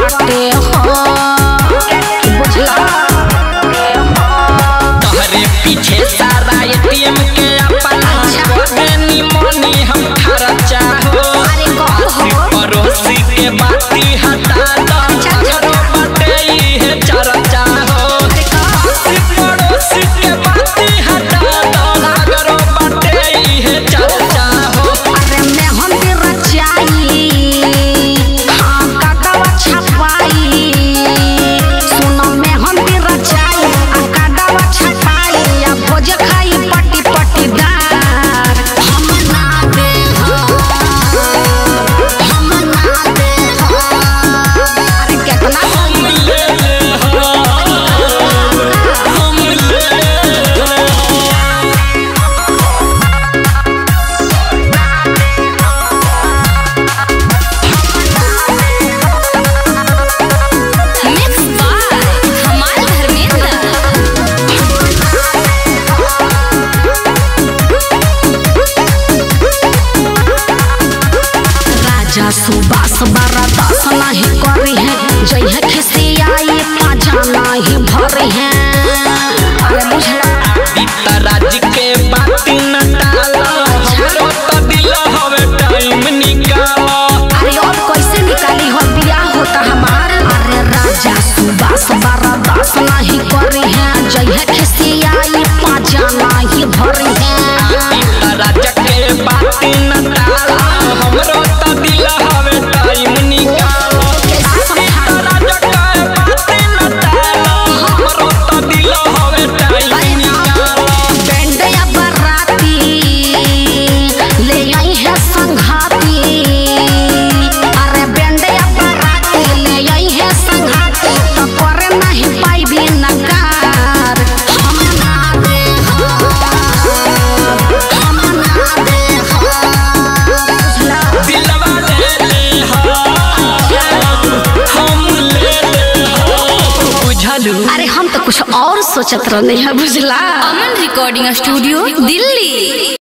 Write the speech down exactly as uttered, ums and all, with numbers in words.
बाटे हो बुझला तोहरे पीछे सारा एटीएम के अपना देनी मनी हम खर्चा हो पड़ोसी के बाती हटा दो करो बाटे ये चर्चा हो पड़ोसी के बाती हटा दो करो बाटे ये चर्चा हो। अरे मैं हम भी रचाई हाँ कागवा छपाई सुनो मैं हम भी रचाई कागवा छपाई या भोज खाई पट्टी पट्टीदार हम ना दे हो हम ना दे हो अरे कितना हम ले ले हो हम ले ले हो मिक्स बाय हमारे धर्मेंद्र राजा सुबास बारा दास नहीं करी है जय है खिसियाई पाजा नहीं भरी है अरे बुझला राज के बाती न डालो हमरो तो दिल हवे टाइम निकालो। अरे और कैसे निकाली हो बियाह होता हमार अरे राजा सुबास बारा दास नहीं करी है जय है खिसियाई पाजा नहीं भरी है राज के बाती न डालो हमरो तो दिल हवे टाइम निकालो। राज के बाती न डालो हमरो तो दिल हवे टाइम निकालो। बैंड या बराती ले आई है संघाती अरे बैंड या बराती ले आई है संघाती तो करे नहीं पाई भी नकार हम ना दे हो हम ना दे हो बुझला दिलवा ले ले हो हम ले ले हो बुझलू। अरे हम तो कुछ और सोचत रहने हैं बुझला अमन रिकॉर्डिंग स्टूडियो दिल्ली।